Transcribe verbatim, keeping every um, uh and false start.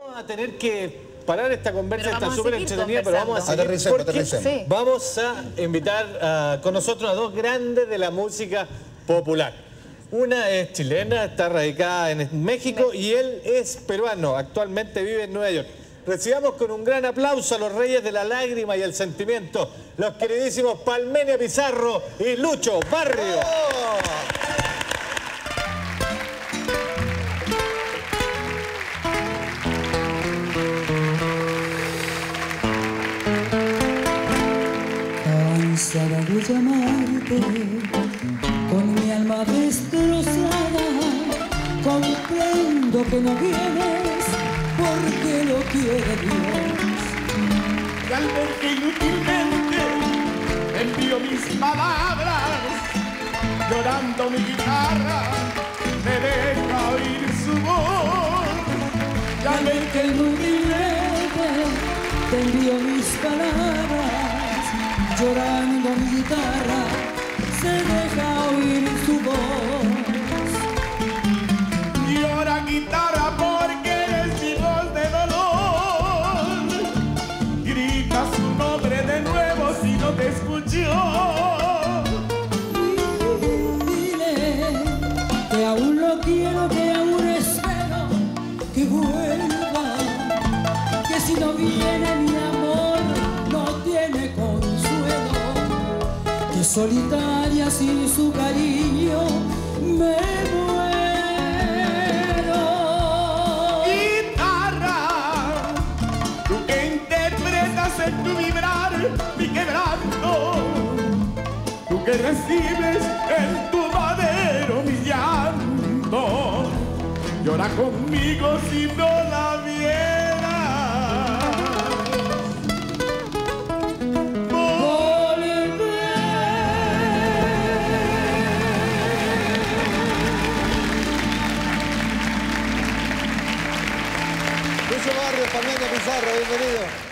Vamos a tener que parar esta conversa, Pero está vamos a súper seguir entretenida, pero vamos a seguir Aterricemos, porque aterricemos. Sí. vamos a invitar a- con nosotros a dos grandes de la música popular. Una es chilena, está radicada en México y él es peruano, actualmente vive en Nueva York. Recibamos con un gran aplauso a los reyes de la lágrima y el sentimiento, los queridísimos Palmenia Pizarro y Lucho Barrio. Cansada de llamarte, con mi alma destrozada, comprendo que no vienes porque lo quiere Dios. Y al ver que inútilmente envío mis palabras, llorando mi guitarra me deja oír su voz. Y al ver que Inútilmente te envío mis palabras, llorando mi guitarra se deja oír su voz. llora guitarra porque eres mi voz de dolor, grita su nombre de nuevo si no te escuchó. Dile que aún lo quiero, que aún espero que vuelva, que si no viene mi amor no tiene consuelo, que solitaria sin su cariño me muero. Guitarra, tú que interpretas en tu vibrar mi quebranto, tú que recibes en tu madero mi llanto, llora conmigo si no la vieras. Lucho Barrio, Palmenia Pizarro, bienvenido.